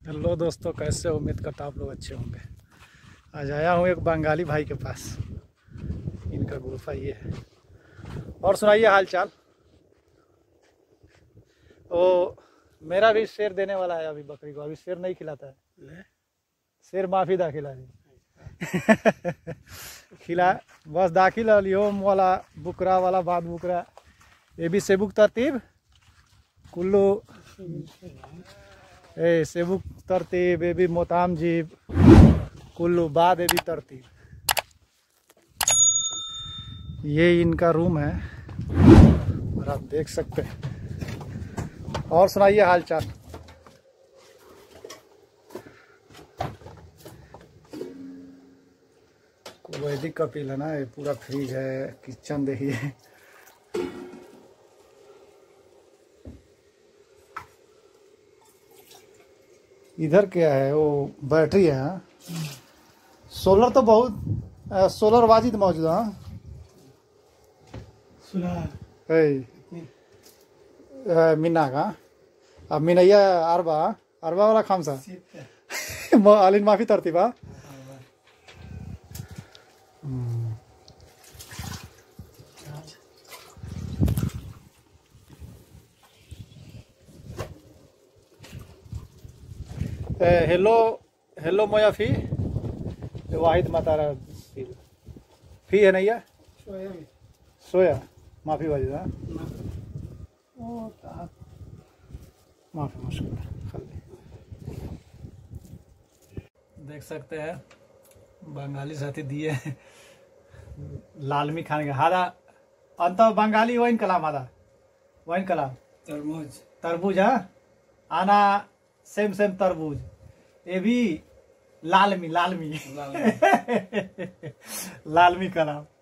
Hello दोस्तों, कैसे हो? उम्मीद करता आप लोग अच्छे होंगे। आज आया हूँ एक बंगाली भाई के पास। इनका गुफा ये है। और सुनाइए हाल चाल। वो मेरा भी शेर देने वाला है अभी बकरी को। अभी शेर नहीं खिलाता है, शेर माफी दाखिला है। खिला बस दाखिल अलियोम वाला बुकरा वाला बाद बुकरा ये भी सेबुक तरतीब कुल्लू ए सेबुक तरतीब ये भी मोताम जीब कुल्लू बाद ये भी तरतीब। ये इनका रूम है और आप देख सकते हैं। और सुनाइए हाल चाल। वैदिक कपिल है ना, ये पूरा फ्रिज है, किचन देखिए। इधर क्या है? वो बैटरी है। सोलर तो बहुत सोलर वाजिद मौजूद है। मीना का अब मीनैया अरबा अरबा वाला खामसा अलिन माफी तरतीबा। हेलो हेलो मोया फी वाहिद मातारा फी है नैया सोया माफी वाजिद माफी मुश्किल देख सकते हैं। बंगाली साथी दिए लालमी खाने का हादा अंत बंगाली वही कलाम हादा वही कलाम तरबूज तरबूज है आना सेम सेम तरबूज ये भी लालमी लालमी लालमी कलाम।